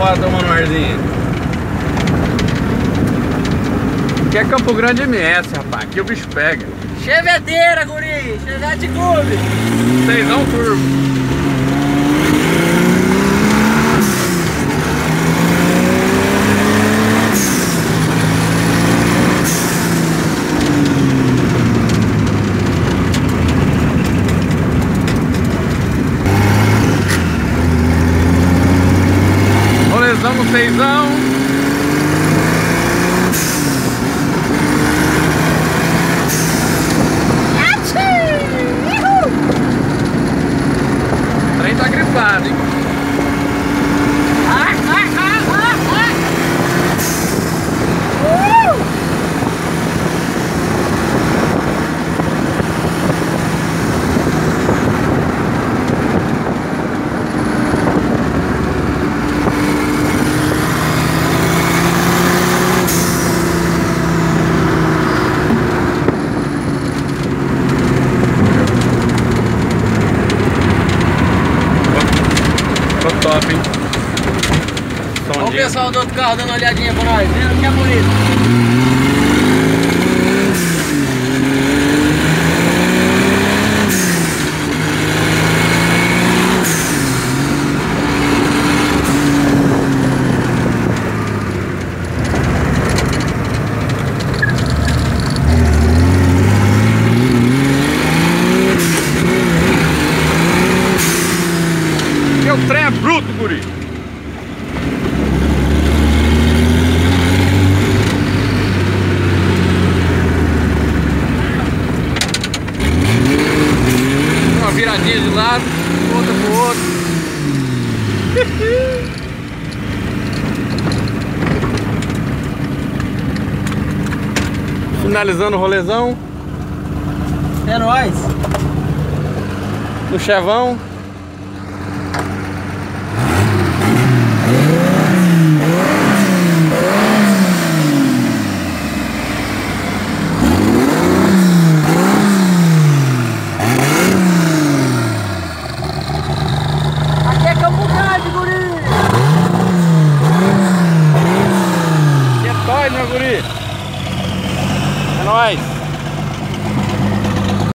fora tomando um arzinho. Aqui é Campo Grande MS, rapaz. Aqui o bicho pega. Chevedeira, guri! Chevette Clube! 6ão turbo. Rolezão no 6ão. O trem tá gripado, hein? Top, hein? Olha o pessoal do outro carro dando uma olhadinha pra nós, vendo que é bonito. O trem é bruto, guri. Uma viradinha de lado, outra pro outro. Finalizando o rolezão. É nóis. No chevão.